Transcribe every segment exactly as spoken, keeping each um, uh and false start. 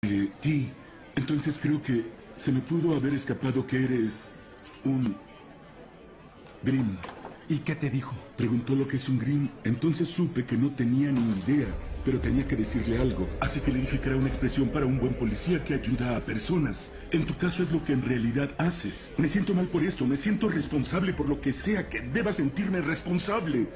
Eh, Ti, entonces creo que se me pudo haber escapado que eres un Grimm. ¿Y qué te dijo? Preguntó lo que es un Grimm. Entonces supe que no tenía ni idea, pero tenía que decirle algo. Así que le dije que era una expresión para un buen policía que ayuda a personas. En tu caso es lo que en realidad haces. Me siento mal por esto, me siento responsable por lo que sea que deba sentirme responsable.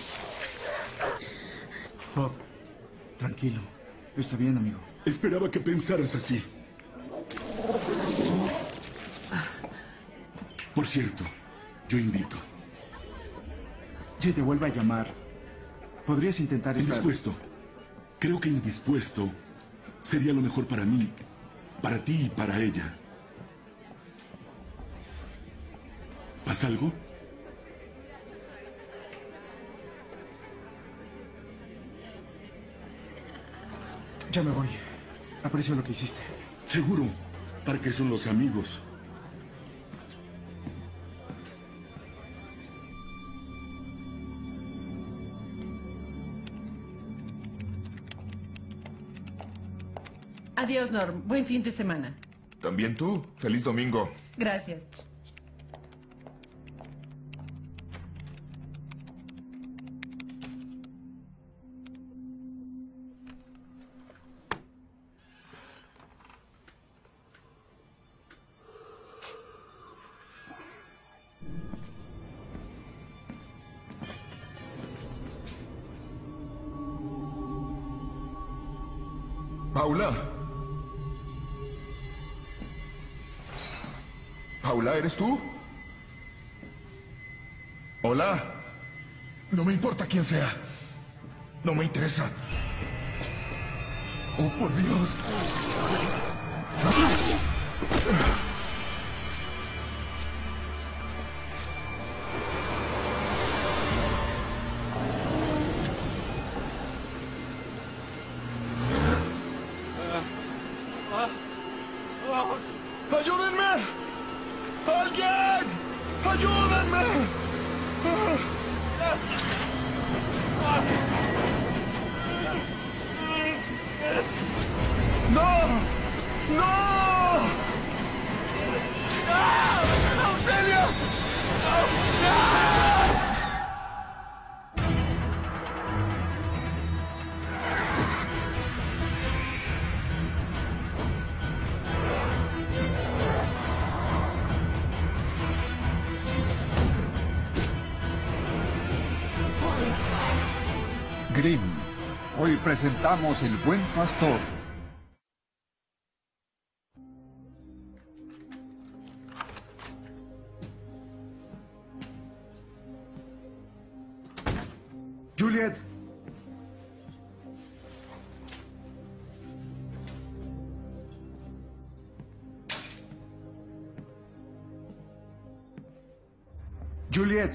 Bob, tranquilo. Está bien, amigo. Esperaba que pensaras así. Por cierto, yo invito. Si te vuelve a llamar, podrías intentar estar... Indispuesto. Creo que indispuesto sería lo mejor para mí, para ti y para ella. ¿Pasa algo? Ya me voy. Aprecio lo que hiciste. Seguro. ¿Para qué son los amigos? Adiós, Norm. Buen fin de semana. También tú. Feliz domingo. Gracias. Paula. Paula, ¿eres tú? Hola. No me importa quién sea. No me interesa. Oh, por Dios. ¡Ayúdenme! ¡Alguien! ¡Ayúdenme! ¡No! ¡No! ¡Auxilio! Grimm, hoy presentamos El Buen Pastor. Juliet. Juliet.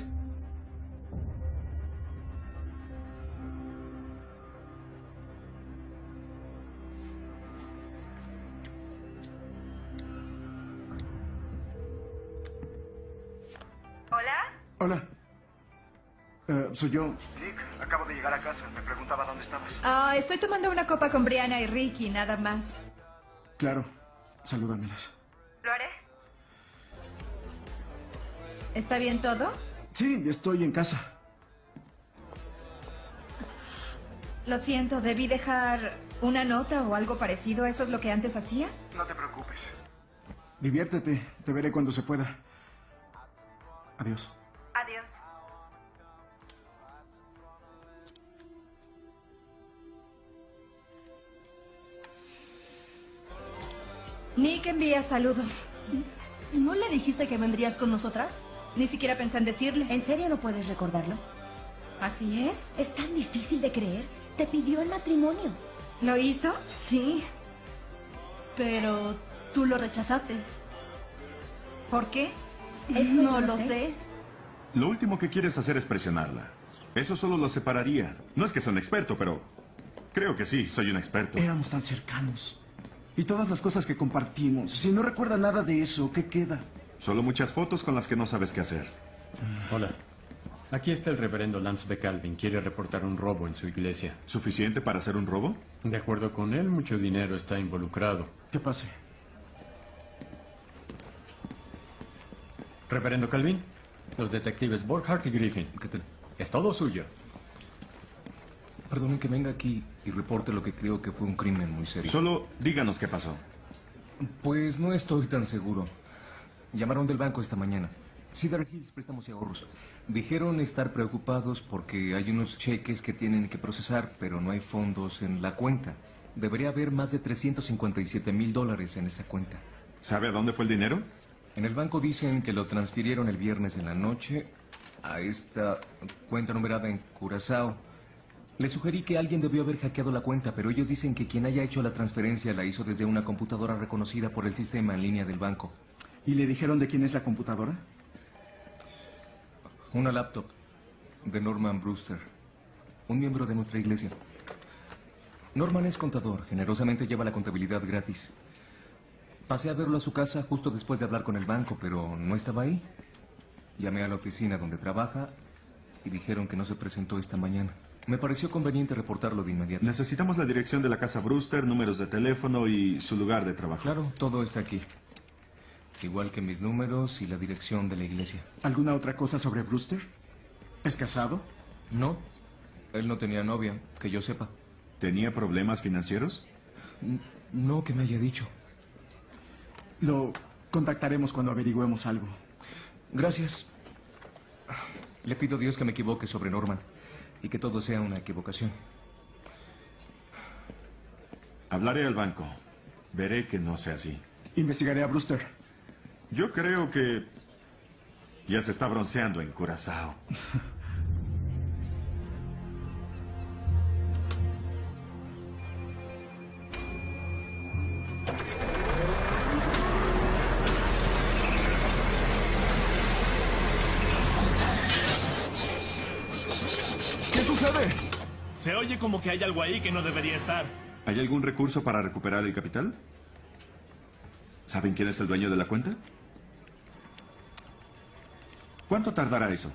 ¿Hola? Hola. Eh, soy yo. Nick, acabo de llegar a casa. Me preguntaba dónde estabas. Ah, estoy tomando una copa con Brianna y Ricky, nada más. Claro. Salúdamelas. ¿Lo haré? ¿Está bien todo? Sí, estoy en casa. Lo siento, debí dejar una nota o algo parecido. ¿Eso es lo que antes hacía? No te preocupes. Diviértete. Te veré cuando se pueda. Adiós. Adiós. Nick envía saludos. ¿No le dijiste que vendrías con nosotras? Ni siquiera pensé en decirle. ¿En serio no puedes recordarlo? ¿Así es? Es tan difícil de creer. Te pidió el matrimonio. ¿Lo hizo? Sí. Pero tú lo rechazaste. ¿Por qué? Eso No yo lo sé. Lo último que quieres hacer es presionarla. Eso solo lo separaría. No es que sea un experto, pero creo que sí, soy un experto. Éramos tan cercanos. Y todas las cosas que compartimos. Si no recuerda nada de eso, ¿qué queda? Solo muchas fotos con las que no sabes qué hacer. Hola. Aquí está el reverendo Lance B. Calvin. Quiere reportar un robo en su iglesia. ¿Suficiente para hacer un robo? De acuerdo con él, mucho dinero está involucrado. ¿Qué pase? Reverendo Calvin, los detectives Borghardt y Griffin. ¿Qué tal? Es todo suyo. Perdonen que venga aquí y reporte lo que creo que fue un crimen muy serio. Solo díganos qué pasó. Pues no estoy tan seguro. Llamaron del banco esta mañana. Cedar Hills Préstamos y Ahorros. Dijeron estar preocupados porque hay unos cheques que tienen que procesar, pero no hay fondos en la cuenta. Debería haber más de trescientos cincuenta y siete mil dólares en esa cuenta. ¿Sabe a dónde fue el dinero? En el banco dicen que lo transfirieron el viernes en la noche a esta cuenta numerada en Curazao. Les sugerí que alguien debió haber hackeado la cuenta, pero ellos dicen que quien haya hecho la transferencia la hizo desde una computadora reconocida por el sistema en línea del banco. ¿Y le dijeron de quién es la computadora? Una laptop de Norman Brewster, un miembro de nuestra iglesia. Norman es contador, generosamente lleva la contabilidad gratis. Pasé a verlo a su casa justo después de hablar con el banco, pero no estaba ahí. Llamé a la oficina donde trabaja y dijeron que no se presentó esta mañana. Me pareció conveniente reportarlo de inmediato. Necesitamos la dirección de la casa Brewster, números de teléfono y su lugar de trabajo. Claro, todo está aquí. Igual que mis números y la dirección de la iglesia. ¿Alguna otra cosa sobre Brewster? ¿Es casado? No, él no tenía novia, que yo sepa. ¿Tenía problemas financieros? N- no que me haya dicho. Lo contactaremos cuando averigüemos algo. Gracias. Le pido a Dios que me equivoque sobre Norman y que todo sea una equivocación. Hablaré al banco. Veré que no sea así. Investigaré a Brewster. Yo creo que ya se está bronceando en Curazao. ¿Qué sucede? Se oye como que hay algo ahí que no debería estar. ¿Hay algún recurso para recuperar el capital? ¿Saben quién es el dueño de la cuenta? ¿Cuánto tardará eso?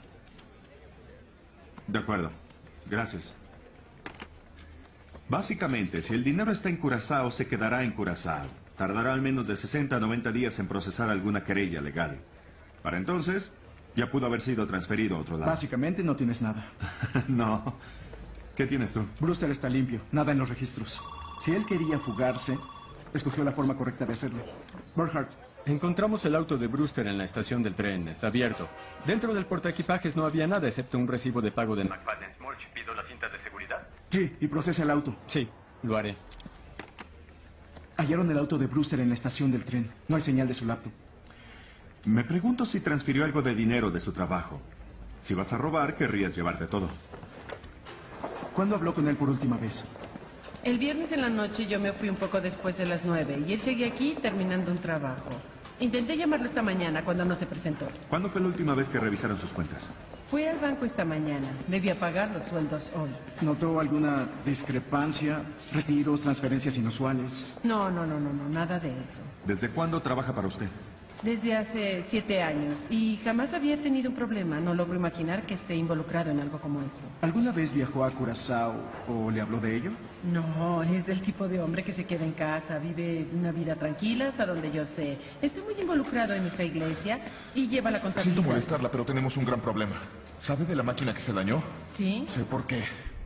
De acuerdo. Gracias. Básicamente, si el dinero está en Curazao, se quedará en Curazao. Tardará al menos de sesenta a noventa días en procesar alguna querella legal. Para entonces, ya pudo haber sido transferido a otro lado. Básicamente no tienes nada. No. ¿Qué tienes tú? Brewster está limpio, nada en los registros. Si él quería fugarse, escogió la forma correcta de hacerlo. Borghardt. Encontramos el auto de Brewster en la estación del tren. Está abierto. Dentro del portaequipajes no había nada excepto un recibo de pago de McFadden's Mortgage. ¿Pido la cinta de seguridad? Sí, y procesa el auto. Sí, lo haré. Hallaron el auto de Brewster en la estación del tren. No hay señal de su laptop. Me pregunto si transfirió algo de dinero de su trabajo. Si vas a robar, querrías llevarte todo. ¿Cuándo habló con él por última vez? El viernes en la noche yo me fui un poco después de las nueve y él seguía aquí terminando un trabajo. Intenté llamarlo esta mañana cuando no se presentó. ¿Cuándo fue la última vez que revisaron sus cuentas? Fui al banco esta mañana. Debía pagar los sueldos hoy. ¿Notó alguna discrepancia? ¿Retiros, transferencias inusuales? No, no, no, no, no, nada de eso. ¿Desde cuándo trabaja para usted? Desde hace siete años y jamás había tenido un problema. No logro imaginar que esté involucrado en algo como esto. ¿Alguna vez viajó a Curazao o le habló de ello? No, es del tipo de hombre que se queda en casa, vive una vida tranquila hasta donde yo sé. Está muy involucrado en nuestra iglesia y lleva la contabilidad. Siento molestarla, pero tenemos un gran problema. ¿Sabe de la máquina que se dañó? ¿Sí? Sé por qué.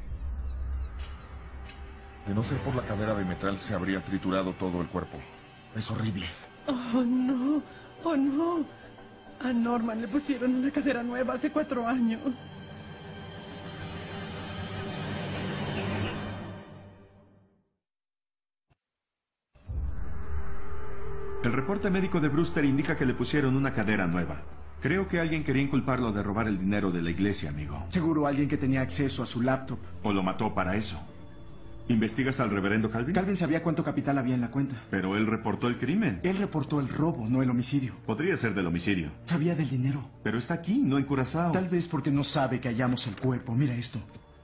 De no ser por la cadera de metal, se habría triturado todo el cuerpo. Es horrible. Oh, no. Oh, no. A Norman le pusieron una cadera nueva hace cuatro años. El reporte médico de Brewster indica que le pusieron una cadera nueva. Creo que alguien quería inculparlo de robar el dinero de la iglesia, amigo. Seguro alguien que tenía acceso a su laptop. O lo mató para eso. ¿Investigas al reverendo Calvin? Calvin sabía cuánto capital había en la cuenta. Pero él reportó el crimen. Él reportó el robo, no el homicidio. Podría ser del homicidio. Sabía del dinero. Pero está aquí, no en Curazao. Tal vez porque no sabe que hallamos el cuerpo. Mira esto.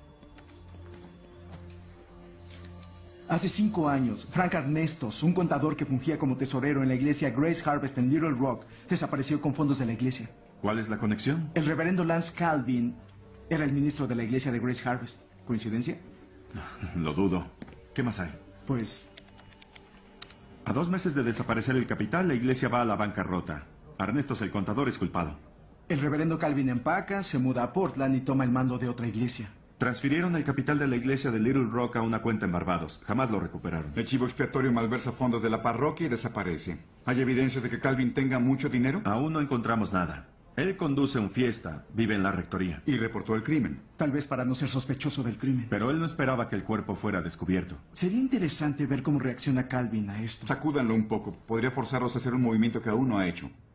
Hace cinco años, Frank Ernestos, un contador que fungía como tesorero en la iglesia Grace Harvest en Little Rock, desapareció con fondos de la iglesia. ¿Cuál es la conexión? El reverendo Lance Calvin Era el ministro de la iglesia de Grace Harvest. ¿Coincidencia? Lo dudo. ¿Qué más hay? Pues... A dos meses de desaparecer el capital, la iglesia va a la bancarrota. Ernestos, el contador, es culpado. El reverendo Calvin empaca, se muda a Portland y toma el mando de otra iglesia. Transfirieron el capital de la iglesia de Little Rock a una cuenta en Barbados. Jamás lo recuperaron. El chivo expiatorio malversa fondos de la parroquia y desaparece. ¿Hay evidencia de que Calvin tenga mucho dinero? Aún no encontramos nada. Él conduce un fiesta, vive en la rectoría. Y reportó el crimen. Tal vez para no ser sospechoso del crimen. Pero él no esperaba que el cuerpo fuera descubierto. Sería interesante ver cómo reacciona Calvin a esto. Sacúdanlo un poco. Podría forzarlos a hacer un movimiento que aún no ha hecho.